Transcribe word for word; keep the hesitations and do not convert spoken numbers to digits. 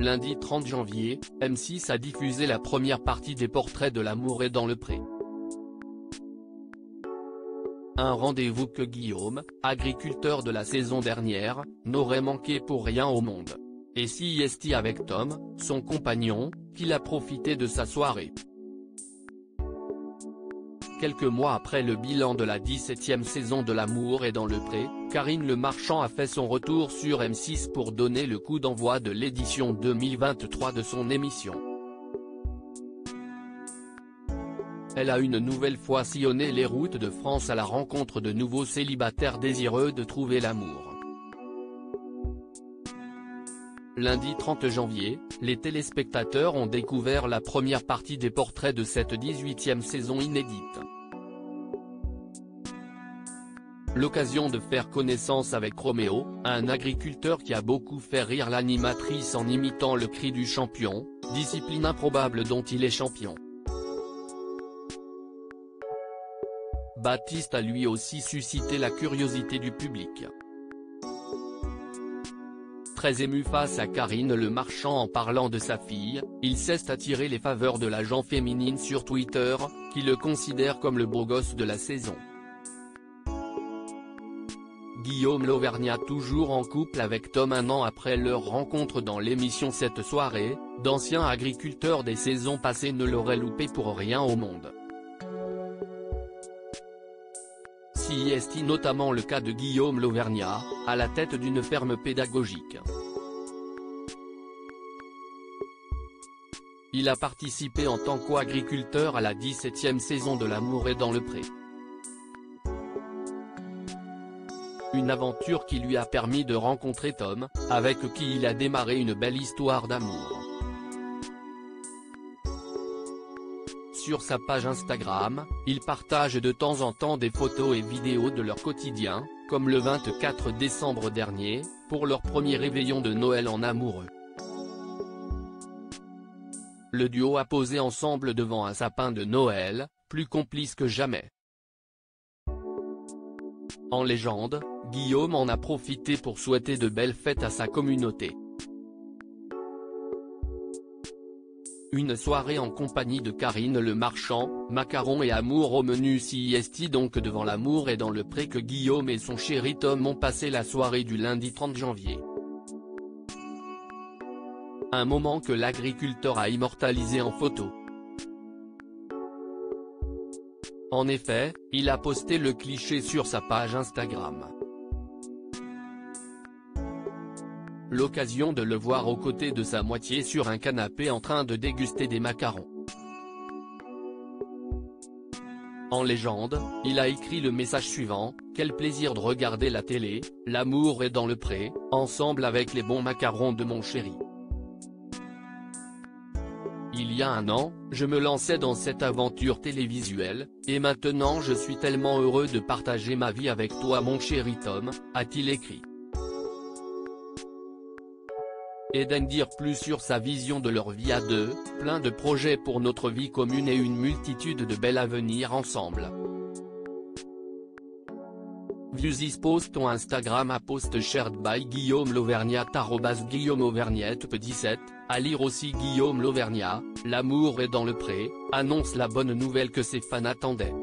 Lundi trente janvier, M six a diffusé la première partie des Portraits de l'amour et dans le pré. Un rendez-vous que Guillaume, agriculteur de la saison dernière, n'aurait manqué pour rien au monde. Et si est avec Tom, son compagnon, qu'il a profité de sa soirée. Quelques mois après le bilan de la dix-septième saison de L'amour est dans le pré, Karine Le Marchand a fait son retour sur M six pour donner le coup d'envoi de l'édition deux mille vingt-trois de son émission. Elle a une nouvelle fois sillonné les routes de France à la rencontre de nouveaux célibataires désireux de trouver l'amour. Lundi trente janvier, les téléspectateurs ont découvert la première partie des Portraits de cette dix-huitième saison inédite. L'occasion de faire connaissance avec Roméo, un agriculteur qui a beaucoup fait rire l'animatrice en imitant le cri du champion, discipline improbable dont il est champion. Baptiste a lui aussi suscité la curiosité du public. Très ému face à Karine Le Marchand en parlant de sa fille, il cesse d'attirer les faveurs de la gent féminine sur Twitter, qui le considère comme le beau gosse de la saison. Guillaume Lauvergnat, toujours en couple avec Tom un an après leur rencontre dans l'émission Cette soirée, d'anciens agriculteurs des saisons passées ne l'auraient loupé pour rien au monde. Si est notamment le cas de Guillaume Lauvergnat, à la tête d'une ferme pédagogique. Il a participé en tant qu'agriculteur à la dix-septième saison de L'amour est dans le pré. Une aventure qui lui a permis de rencontrer Tom, avec qui il a démarré une belle histoire d'amour. Sur sa page Instagram, il partage de temps en temps des photos et vidéos de leur quotidien, comme le vingt-quatre décembre dernier, pour leur premier réveillon de Noël en amoureux. Le duo a posé ensemble devant un sapin de Noël, plus complices que jamais. En légende, Guillaume en a profité pour souhaiter de belles fêtes à sa communauté. Une soirée en compagnie de Karine Le Marchand, macarons et amour au menu. Si est donc devant L'amour et dans le pré que Guillaume et son chéri Tom ont passé la soirée du lundi trente janvier. Un moment que l'agriculteur a immortalisé en photo. En effet, il a posté le cliché sur sa page Instagram. L'occasion de le voir aux côtés de sa moitié sur un canapé en train de déguster des macarons. En légende, il a écrit le message suivant: « Quel plaisir de regarder la télé, l'amour est dans le pré, ensemble avec les bons macarons de mon chéri. Il y a un an, je me lançais dans cette aventure télévisuelle, et maintenant je suis tellement heureux de partager ma vie avec toi mon chéri Tom », a-t-il écrit. Et d'en dire plus sur sa vision de leur vie à deux, plein de projets pour notre vie commune et une multitude de belles avenirs ensemble. View this post on Instagram à post shared by Guillaume Lauvergnat arobase Guillaume Auvergnat dix-sept, à lire aussi Guillaume Lauvergnat, L'amour est dans le pré, annonce la bonne nouvelle que ses fans attendaient.